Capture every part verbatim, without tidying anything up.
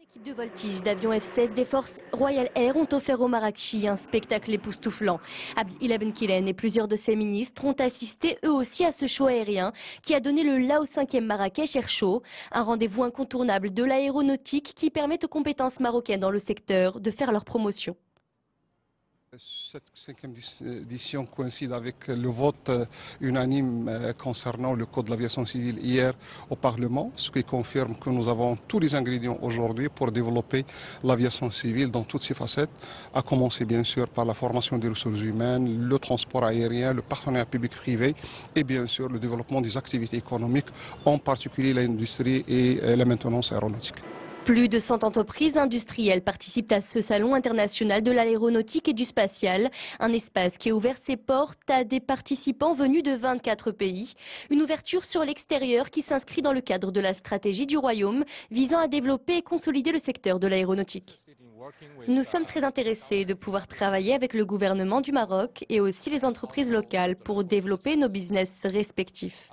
L'équipe de voltige d'avions F seize des forces Royal Air ont offert au Marrakchi un spectacle époustouflant. Abdelillah Ben Kilen et plusieurs de ses ministres ont assisté eux aussi à ce show aérien qui a donné le la au cinquième Marrakech Air Show, un rendez-vous incontournable de l'aéronautique qui permet aux compétences marocaines dans le secteur de faire leur promotion. Cette cinquième édition coïncide avec le vote unanime concernant le Code de l'aviation civile hier au Parlement, ce qui confirme que nous avons tous les ingrédients aujourd'hui pour développer l'aviation civile dans toutes ses facettes, à commencer bien sûr par la formation des ressources humaines, le transport aérien, le partenariat public-privé et bien sûr le développement des activités économiques, en particulier l'industrie et la maintenance aéronautique. Plus de cent entreprises industrielles participent à ce salon international de l'aéronautique et du spatial, un espace qui a ouvert ses portes à des participants venus de vingt-quatre pays. Une ouverture sur l'extérieur qui s'inscrit dans le cadre de la stratégie du Royaume visant à développer et consolider le secteur de l'aéronautique. Nous sommes très intéressés de pouvoir travailler avec le gouvernement du Maroc et aussi les entreprises locales pour développer nos business respectifs.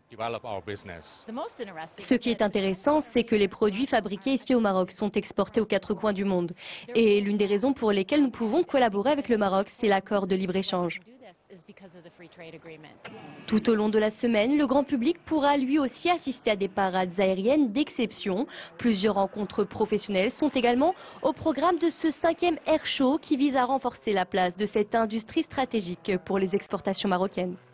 Ce qui est intéressant, c'est que les produits fabriqués ici au Maroc sont exportés aux quatre coins du monde. Et l'une des raisons pour lesquelles nous pouvons collaborer avec le Maroc, c'est l'accord de libre-échange. Tout au long de la semaine, le grand public pourra lui aussi assister à des parades aériennes d'exception. Plusieurs rencontres professionnelles sont également au programme de ce cinquième Air Show qui vise à renforcer la place de cette industrie stratégique pour les exportations marocaines.